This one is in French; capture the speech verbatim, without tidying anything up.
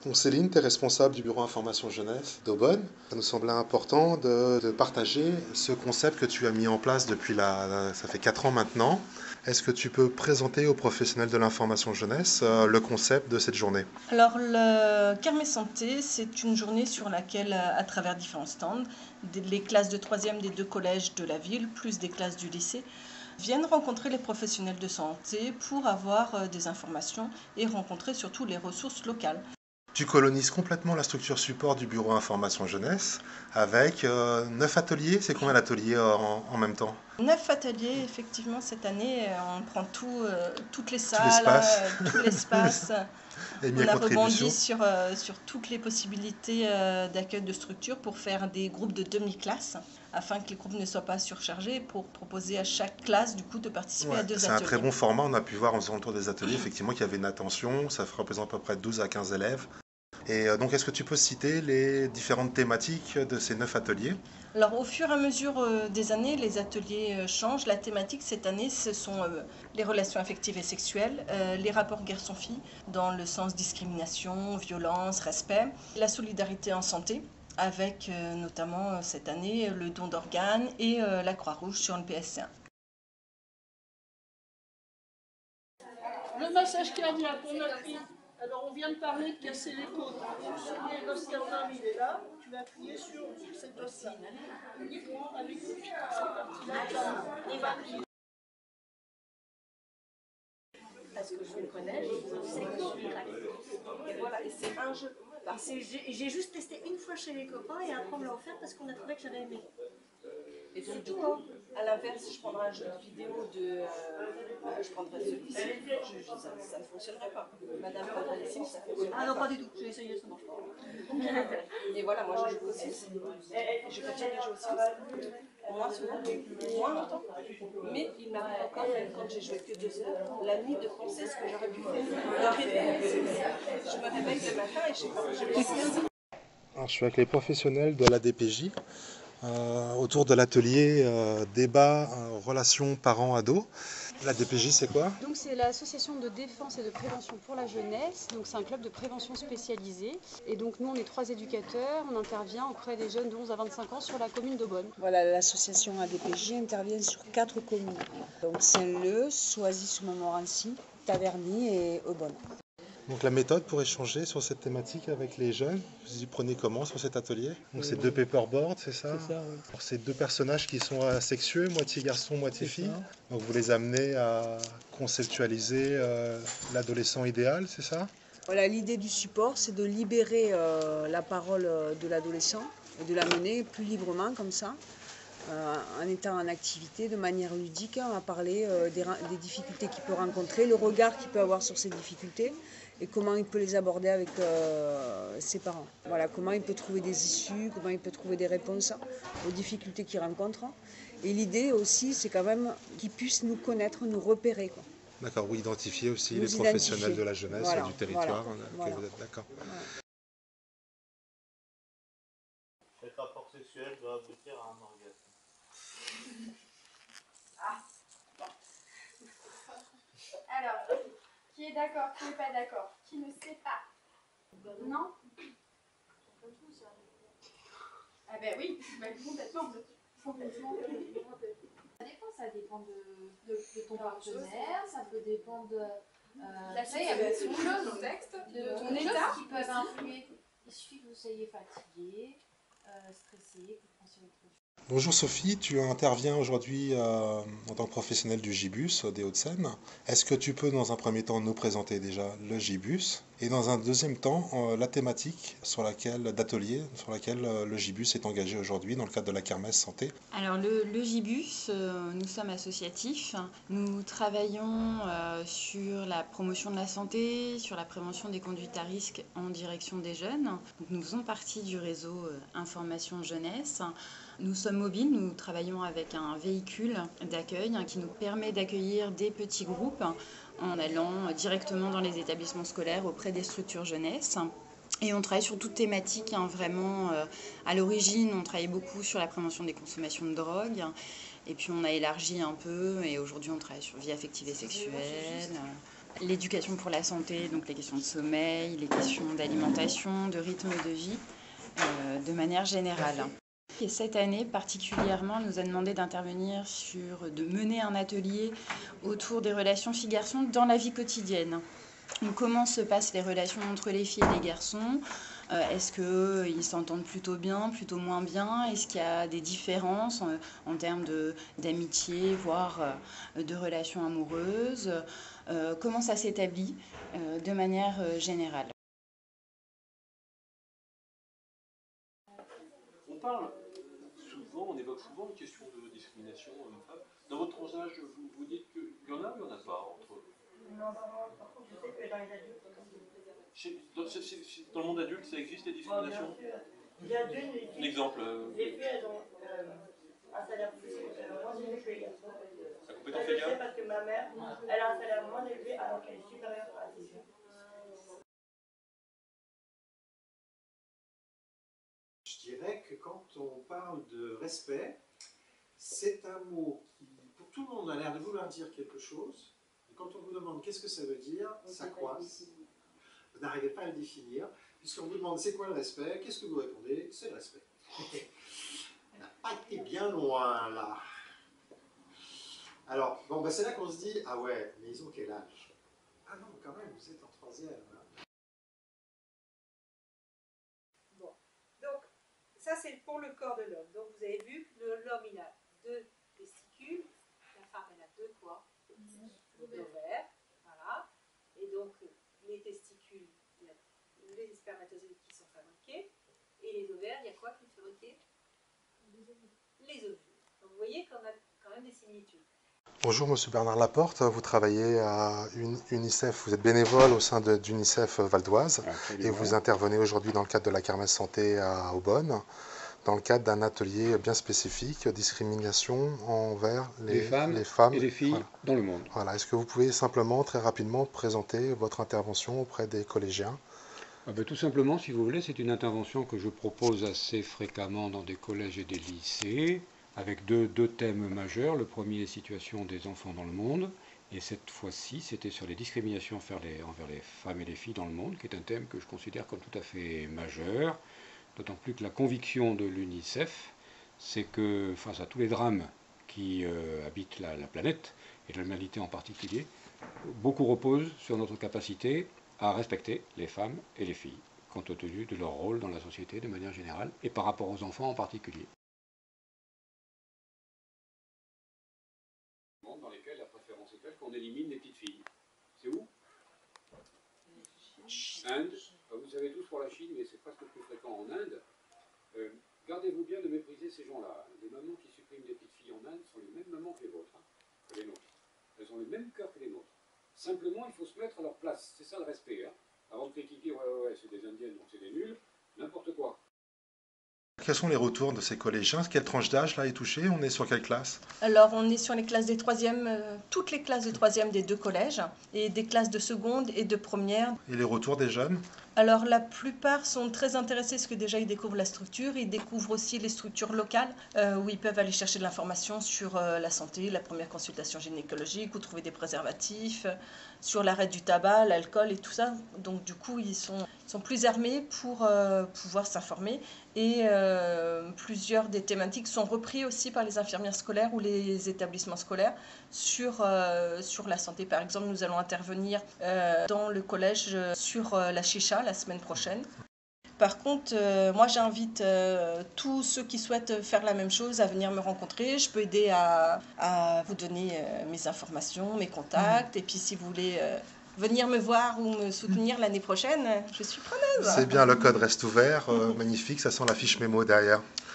Donc Céline, tu es responsable du bureau information jeunesse d'Aubonne. Ça nous semblait important de, de partager ce concept que tu as mis en place depuis la, la- ça fait quatre ans maintenant. Est-ce que tu peux présenter aux professionnels de l'information jeunesse euh, le concept de cette journée? Alors, le Kermesse Santé, c'est une journée sur laquelle, à travers différents stands, des- les classes de troisième des deux collèges de la ville, plus des classes du lycée, viennent rencontrer les professionnels de santé pour avoir euh, des informations et rencontrer surtout les ressources locales. Tu colonises complètement la structure support du bureau information jeunesse avec euh, neuf ateliers. C'est combien d'ateliers euh, en, en même temps? Neuf ateliers, effectivement, cette année, euh, on prend tout, euh, toutes les Tout salles, l'espace euh, tout l'espace. est mis à On a rebondi contribution. sur, euh, sur toutes les possibilités euh, d'accueil de structures pour faire des groupes de demi-classes, afin que les groupes ne soient pas surchargés, pour proposer à chaque classe du coup de participer Ouais, à deux c'est un très ateliers. bon format. On a pu voir en faisant le tour des ateliers, effectivement, qu'il y avait une attention. Ça représente à peu près douze à quinze élèves. Et euh, donc, est-ce que tu peux citer les différentes thématiques de ces neuf ateliers? Alors au fur et à mesure euh, des années, les ateliers euh, changent. La thématique cette année, ce sont euh, les relations affectives et sexuelles, euh, les rapports garçon-fille dans le sens discrimination, violence, respect, la solidarité en santé, avec euh, notamment euh, cette année le don d'organes et euh, la Croix-Rouge sur le P S C un. Le massage cardiaque, on a pris. Alors on vient de parler de casser les côtes. Tu te souviens, l'osternum il est là, tu vas appuyer sur, sur cet os-là. Uniquement avec cette partie-là de ta main. On va appuyer. Parce que je le connais, je sais que je suis craquée. Et voilà, et c'est un jeu. J'ai juste testé une fois chez les copains et après on me l'a offert parce qu'on a trouvé que j'avais aimé. Et c'est tout, hein. À l'inverse, si je prendrais un jeu de vidéo de. Euh, je prendrais celui-ci, je- je- ça, ça ne fonctionnerait pas. Madame prendrait les Sims, ça fonctionnerait. Ah non, pas du tout, j'ai essayé, ça marche pas. Et voilà, moi je joue aux Sims. Je continue de jouer aux Sims. Moins souvent, moins longtemps. Mais il m'arrive encore, même quand j'ai joué que deux heures, la nuit de penser ce que j'aurais pu faire. De rêver. Je me réveille le matin et je sais pas, je me suis. Alors, je suis avec les professionnels de l'A D P J euh, autour de l'atelier euh, débat euh, relations parents-ados. L'A D P J, c'est quoi? Donc c'est l'association de défense et de prévention pour la jeunesse, donc c'est un club de prévention spécialisé. Et donc nous on est trois éducateurs, on intervient auprès des jeunes de onze à vingt-cinq ans sur la commune d'Aubonne. Voilà, l'association A D P J intervient sur quatre communes. Donc Saint-Leu, Soisy-sous-Montmorency, Taverny et Aubonne. Donc la méthode pour échanger sur cette thématique avec les jeunes, vous y prenez comment sur cet atelier? Donc c'est deux paperboards, c'est ça? C'est ça, oui. Alors c'est deux personnages qui sont asexueux, moitié garçon, moitié C'est fille. ça. Donc vous les amenez à conceptualiser euh, l'adolescent idéal, c'est ça? Voilà, l'idée du support, c'est de libérer euh, la parole euh, de l'adolescent et de la mener plus librement comme ça, euh, en étant en activité de manière ludique. On va parler euh, des, des difficultés qu'il peut rencontrer, le regard qu'il peut avoir sur ces difficultés et comment il peut les aborder avec euh, ses parents. Voilà, comment il peut trouver des issues, comment il peut trouver des réponses aux difficultés qu'il rencontre. Et l'idée aussi, c'est quand même qu'ils puissent nous connaître, nous repérer, quoi. D'accord, vous identifiez aussi Nous les professionnels identifier. de la jeunesse Voilà, du territoire voilà, que voilà. vous êtes d'accord. Voilà. Chaque rapport sexuel doit aboutir à un orgasme. Ah, bon. Alors, qui est d'accord, qui n'est pas d'accord, qui ne sait pas? Non? Ah ben oui, ben complètement. Complètement. Ça dépend, ça dépend de, de, de ton partenaire, ça peut dépendre de... Euh, La ça, il y a beaucoup de choses, contexte, de, de ton de choses état qui peuvent influer. Il suffit que vous soyez fatigué, euh, stressé, que vous pensiez à autre chose. Bonjour Sophie, tu interviens aujourd'hui euh, en tant que professionnelle du Gibus des Hauts-de-Seine. Est-ce que tu peux dans un premier temps nous présenter déjà le Gibus et dans un deuxième temps euh, la thématique sur laquelle d'atelier sur laquelle euh, le Gibus est engagé aujourd'hui dans le cadre de la Kermesse Santé? Alors le, le Gibus, euh, nous sommes associatifs, nous travaillons euh, sur la promotion de la santé, sur la prévention des conduites à risque en direction des jeunes. Donc, nous faisons partie du réseau euh, Information Jeunesse. Nous sommes mobiles, nous travaillons avec un véhicule d'accueil hein, qui nous permet d'accueillir des petits groupes en allant directement dans les établissements scolaires auprès des structures jeunesse. Et on travaille sur toute thématique, hein, vraiment. Euh, à l'origine, on travaillait beaucoup sur la prévention des consommations de drogue. Et puis on a élargi un peu et aujourd'hui on travaille sur vie affective et sexuelle. l'éducation pour la santé, donc les questions de sommeil, les questions d'alimentation, de rythme de vie, euh, de manière générale. Et cette année particulièrement, on nous a demandé d'intervenir sur, de mener un atelier autour des relations filles-garçons dans la vie quotidienne. Donc, comment se passent les relations entre les filles et les garçons? euh, Est-ce qu'ils s'entendent plutôt bien, plutôt moins bien? Est-ce qu'il y a des différences en, en termes d'amitié, voire euh, de relations amoureuses? euh, Comment ça s'établit euh, de manière euh, générale? On parle souvent, on évoque souvent une question de discrimination homme-femme. Dans votre tranche d'âge, vous, vous dites qu'il y en a ou il n'y en a pas entre eux? Non, par contre, je sais que dans les adultes. Chez, dans, c est, c est, dans le monde adulte, ça existe les discriminations? Bon, bien sûr. Il y a deux, les filles, un exemple. Euh... Les filles, elles ont euh, un salaire plus euh, moins élevé que les garçons. La compétence je égale? sais parce que ma mère, elle a un salaire moins élevé alors qu'elle est supérieure à ses filles. Je dirais que quand on parle de respect, c'est un mot qui, pour tout le monde, a l'air de vouloir dire quelque chose. Et quand on vous demande qu'est-ce que ça veut dire, ça coince. Vous n'arrivez pas à le définir. Puisqu'on vous demande c'est quoi le respect, qu'est-ce que vous répondez? C'est le respect. On n'a pas été bien loin là. Alors, bon, ben c'est là qu'on se dit, ah ouais, mais ils ont quel âge? Ah non, quand même, vous êtes en troisième. Hein. Bon, donc, ça c'est pour le corps de l'homme. Donc vous avez vu que l'homme il a deux testicules, la femme elle a deux quoi? Deux ovaires, voilà. Et donc les testicules, il y a les spermatozoïdes qui sont fabriqués, et les ovaires, il y a quoi qui est fabriqué? Les ovules. Donc vous voyez qu'on a quand même des similitudes. Bonjour Monsieur Bernard Laporte, vous travaillez à UNICEF, vous êtes bénévole au sein d'UNICEF Val d'Oise et vous intervenez aujourd'hui dans le cadre de la Kermesse Santé à Aubonne, dans le cadre d'un atelier bien spécifique, discrimination envers les, les, femmes, les femmes et les filles voilà. dans le monde. Voilà. Est-ce que vous pouvez simplement, très rapidement, présenter votre intervention auprès des collégiens? Ah ben, tout simplement, si vous voulez, c'est une intervention que je propose assez fréquemment dans des collèges et des lycées, avec deux, deux thèmes majeurs. Le premier, les situations des enfants dans le monde, et cette fois-ci, c'était sur les discriminations envers les, envers les femmes et les filles dans le monde, qui est un thème que je considère comme tout à fait majeur, d'autant plus que la conviction de l'UNICEF, c'est que face à tous les drames qui euh, habitent la, la planète, et l'humanité en particulier, beaucoup reposent sur notre capacité à respecter les femmes et les filles, compte tenu de leur rôle dans la société de manière générale, et par rapport aux enfants en particulier. Dans lesquels la préférence est telle qu'on élimine les petites filles. C'est où? Inde. Vous savez tous pour la Chine, mais c'est presque plus fréquent en Inde. Euh, Gardez-vous bien de mépriser ces gens-là. Les mamans qui suppriment des petites filles en Inde sont les mêmes mamans que les vôtres, hein, que les nôtres. Elles ont le même cœur que les nôtres. Simplement, il faut se mettre à leur place. C'est ça le respect. Hein. Avant de critiquer, ouais, ouais, ouais, c'est des indiennes, donc c'est des nuls, n'importe quoi. Quels sont les retours de ces collégiens? Quelle tranche d'âge là est touchée? On est sur quelle classe? Alors on est sur les classes des troisièmes, euh, toutes les classes de troisième des deux collèges, et des classes de seconde et de première. Et les retours des jeunes? Alors la plupart sont très intéressés parce que déjà ils découvrent la structure, ils découvrent aussi les structures locales euh, où ils peuvent aller chercher de l'information sur euh, la santé, la première consultation gynécologique, où trouver des préservatifs, euh, sur l'arrêt du tabac, l'alcool et tout ça. Donc du coup ils sont, ils sont plus armés pour euh, pouvoir s'informer, et euh, plusieurs des thématiques sont repris aussi par les infirmières scolaires ou les établissements scolaires sur, euh, sur la santé. Par exemple, nous allons intervenir euh, dans le collège euh, sur euh, la chicha la semaine prochaine. Par contre, euh, moi j'invite euh, tous ceux qui souhaitent faire la même chose à venir me rencontrer. Je peux aider à, à vous donner euh, mes informations, mes contacts. Mmh. Et puis si vous voulez euh, venir me voir ou me soutenir l'année prochaine, je suis preneuse. C'est bien, le code reste ouvert. Euh, magnifique, ça sent la fiche mémo derrière.